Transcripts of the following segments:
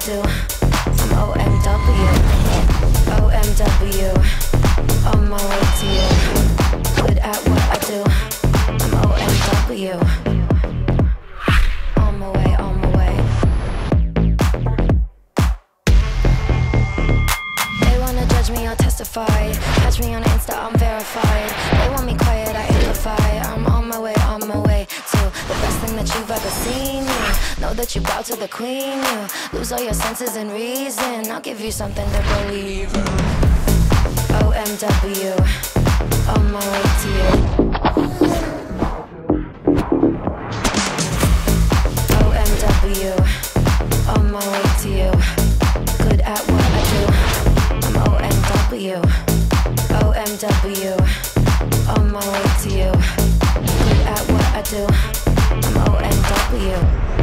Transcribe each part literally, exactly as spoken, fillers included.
do. I'm O M W, O M W, on my way to you. Good at what I do. I'm O M W, on my way, on my way. They wanna judge me, I'll testify. Catch me on Insta, I'm verified. They want me quiet, I amplify. I'm on my way, on my way to the best thing that you've ever seen. You know that you bow to the queen. You lose all your senses and reason. I'll give you something to believe in. O M W, on my way to you. O M W, on my way to you. Good at what I do. I'm O M W, O M W, on my way to you. Good at what I do. I'm O M W.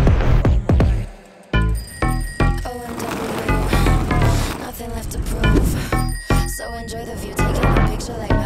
O M W, nothing left to prove. So enjoy the view, taking a picture like